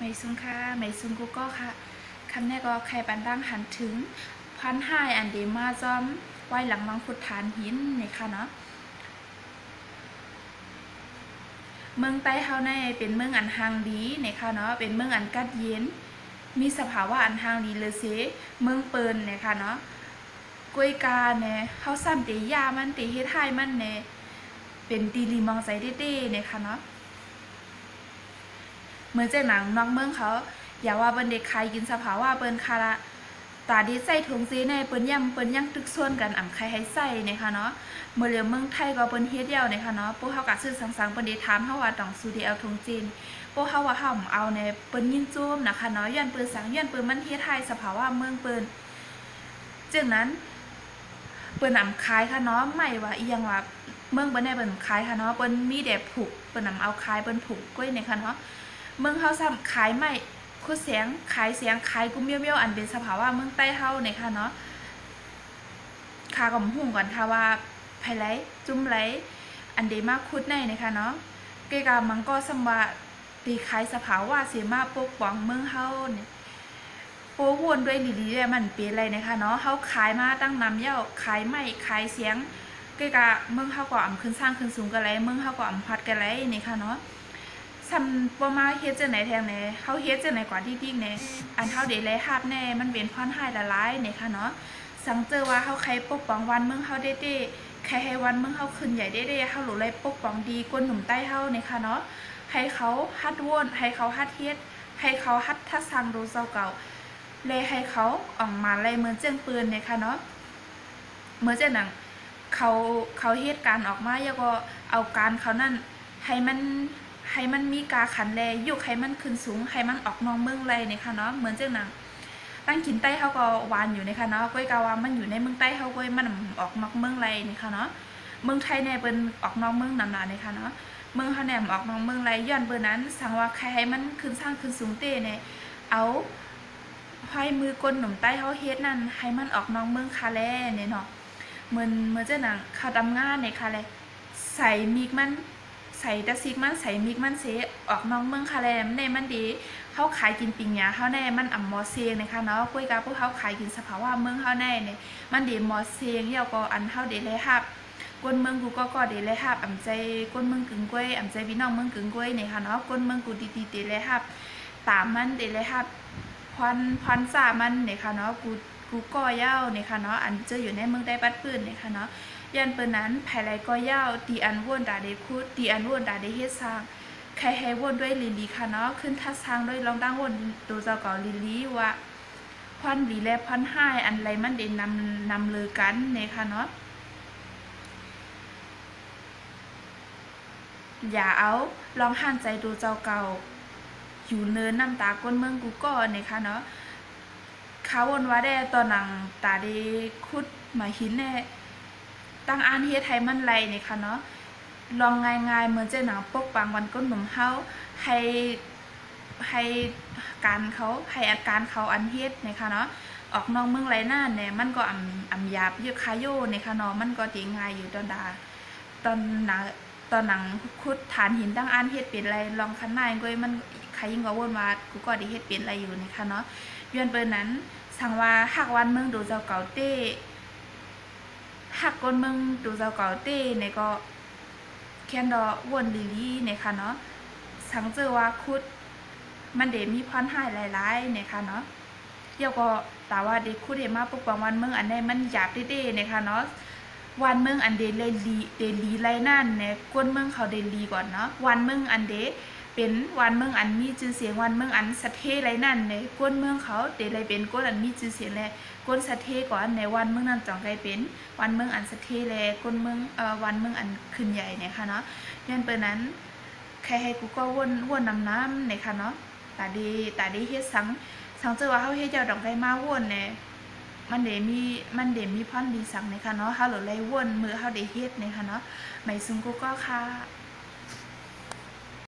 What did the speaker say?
ไม่ซุงค่ะไม่ซุงกูก็ค่ะคำนี้ก็ใครปันดังหันถึง1,500อันเดมาจอมไว้หลังมังคุดฐานหินนี่ค่ะเนาะเมืองใต้เฮาในเป็นเมืองอันห่างดีนี่ค่ะเนาะเป็นเมืองอันกัดเย็นมีสภาวะอันห่างดีเลยเสเมืองเปิลนี่ค่ะเนาะกล้วยกาเนี่ยเฮาซ้ำตียามันตีเฮ็ดให้มันเนี่ยเป็นตีลีมองใส่เด้ๆนี่ค่ะเนาะเหมือนเจ้าหนังนอกเมืองเขาอย่าว่าเป็นเด็กใครกินสภาวะเปิ้นคาระตาดีใส่ถุงซีในเปิ้นย่ำตึกส่วนกันอ่ำใครให้ใส่นะคะเนาะเมื่อเรียเมืองไทยก็เปิ้นเฮ็ดเดียวนะคะเนาะพวกเขากะซื้อสังเปิ้นได้ถามเฮาว่าต้องสูดีเอาถุงจีนพวกเขาว่าเฮาเอาในเปิ้นยินจุ่มนะคะเนาะย้อนเปิ้นสังย้อนเปิ้นมันเฮ็ดให้สภาวะเมืองเปิ้นจึงนั้นเปิ้นอ่ำขายค่ะเนาะไม่ว่าอีหยังว่าเมืองเปิ้นได้เปิ้นขายค่ะเนาะเปิ้นมีแต่ผูกเปิ้นอ่ำเอาขายเปิ้นผูกกล้วยนะคะเนาะเมืองเฮาซ้ำขายไม่คู่เสียงขายเสียงขายกุ้มเบี้ยวอันเป็นสภาวะเมืองใต้เฮาเนี่ยค่ะเนาะค่ากับหุ่งก่อนค่ะว่าไผไลจุ่มไลอันเดมาคุดในนะคะเนาะเกกามังก็สมว่าตีขายสภาวะเสียมาปกป้องเมืองเฮาเนี่ยโปวนด้วยลีๆมันเป็นอะไรนะคะเนาะเฮาขายมาตั้งนำเย้าขายไม่ขายเสียงเกกาเมืองเฮาก็อ่ำขึ้นสร้างขึ้นสูงกันไรเมืองเฮาก็อ่ำพัดกันไรนี่ค่ะเนาะทำประมาเฮ็ดจังไหนแทงเนี่ยเขาเฮ็ดจังไหนกว่าที่ติ๊กเนี่ยอันเท่าเดลัยฮับแน่มันเป็นพรให้ละลายเนี่ยค่ะเนาะสังเจอว่าเขาใครปกป้องวันเมืองเขาได้ใครให้วันเมืองเขาขึ้นใหญ่ได้เขาหลุดเลยปกป้องดีกวนหนุ่มใต้เขาเนี่ยค่ะเนาะให้เขาฮัดวนให้เขาฮัดเฮ็ดให้เขาฮัดทัดสั่งดูเจ้าเก่าเลยให้เขาออกมาเลยเหมือนเจียงปืนเนี่ยค่ะเนาะเหมือนเจียงหนังเขาเฮ็ดการออกมาแล้วก็เอาการเขานั่นให้มันมีกาขันแลยุกให้มันขึ้นสูงให้มันออกนองเมืองไรเนี่ยค่ะเนาะเหมือนเจ้าหนังตั้งกินใต้เขาก็วานอยู่นะคะเนาะก้อยกาวามันอยู่ในเมืองใต้เขาก้อยมันออกนอกเมืองไรเนี่ยค่ะเนาะเมืองไทยเนี่ยเป็นออกนอกเมืองหนาๆเนี่ยค่ะเนาะเมืองเขาเนี่ยออกนอกเมืองไรย้อนเบอร์นั้นสั่งว่าใครให้มันขึ้นสร้างขึ้นสูงเต้เนี่ยเอาให้มือกลหนุ่มใต้เขาเฮ็ดนั่นให้มันออกนอกเมืองคาแลเนี่ยเนาะเหมือนเจ้าหนังเขาดำงานเนี่ยค่ะเลยใส่มีกมันใส่ตะซิกมันใส่มิกมันเสออกน้องเมืองคาแลมในมันดีเขาขายกินปิงยาเขาแน่มันอ่ำมอเซียงนะคะเนาะกล้วยกาพวกเขาขายกินสภาวะเมืองเขาแน่เนี่ยมันดีมอเซียงเยาก็อันเขาเดเลยฮับก้นเมืองกูก็เดเลยฮับอ่ำใจก้นเมืองกึ่งกล้วยอ่ำใจพี่น้องเมืองกึ่งกล้วยเนี่ยค่ะเนาะก้นเมืองกูดีเดเลยฮับตามมันเดเลยฮับพรจ่ามันเนี่ยค่ะเนาะกูก็เย้าเนี่ยค่ะเนาะอันเจออยู่ในเมืองได้ปัดปืนเนี่ยค่ะเนาะยันเปินนั้นภายไรก็ยาวตีอันวนดาเดคุดตีอันวนดาเดเฮ็ดสร้างใครให้วนด้วยลิลีค่ะเนาะขึ้นทัดสร้างด้วยลองตั้งวนตัวเจ้าเก่าลิลีว่าพอนลีและพอนห้ายอันไรมันเด่นนำเลยกันเนี่ยค่ะเนาะอย่าเอาลองหันใจดูเจ้าเก่าอยู่เนินน้ำตาก้นเมืองกูก็เนี่ยค่ะเนาะเขาวนว่าได้ตอนหนังตาเดคุดมาหินแน่ตั้งอ่านเฮ็ดไทยมันไรเนี่ยค่ะเนาะลองง่ายๆเหมือนเจ้าหนังปกปังวันก้นหนุ่มเฮาให้การเขาให้อาการเขาอันเฮ็ดเนี่ยค่ะเนาะออกนอกเมืองไรหน้าเนี่ยมันก็อ่ำหยาบเยอะคาโยเนี่ยค่ะเนาะมันก็ตีง่ายอยู่ตอนหนังคุดฐานหินตั้งอ่านเฮ็ดเป็นไรลองคันนายก้อยมันใครยิ่งกว่าวนว่ากูก็ได้เฮ็ดเป็นไรอยู่เนี่ยค่ะเนาะย้อนเปิ้นนั้นสั่งว่าหักวันเมืองดูเจ้าเก่าเต้หักก้นเมืองดูเจ้าเก่าเต้เนี่ยก็แคนดอวนลิลี่เนี่ยค่ะเนาะสังเจอว่าคุดมันเดมีพรให้หลายๆเนี่ยค่ะเนาะเดี๋ยวก็แต่ว่าเด็กคุดเดมาปกป้องวันเมืองอันนี้มันหยาบเด้ๆเนี่ยค่ะเนาะวันเมืองอันเดเลยลีไรนั่นเนี่ยก้นเมืองเขาเดลีก่อนเนาะวันเมืองอันเดเป็นวันเมืองอันมีชื่อเสียงวันเมืองอันสะเทไรนั่นเนี่ยก้นเมืองเขาเดเลยเป็นก้นอันมีชื่อเสียงเลยก้นสะเทก่อนในวันเมืองนั้นจ่องไกเป็นวันเมืองอันสะเทแลก้นเมืองวันเมืองอันขึ้นใหญ่เนี่ยค่ะเนาะยันเปิดนั้นใครให้กูก็วนน้ำเนี่ยค่ะเนาะตาดีเฮ็ดสังเจอว่าเขาเฮ็ดเจ้าดอกไก่มาวนเนี่ยมันเดมีพรดีสังเนี่ยค่ะเนาะเขาหลุดเลยวนมือเขาเดเฮ็ดเนี่ยค่ะเนาะไม่ซุงกูก็ค่ะ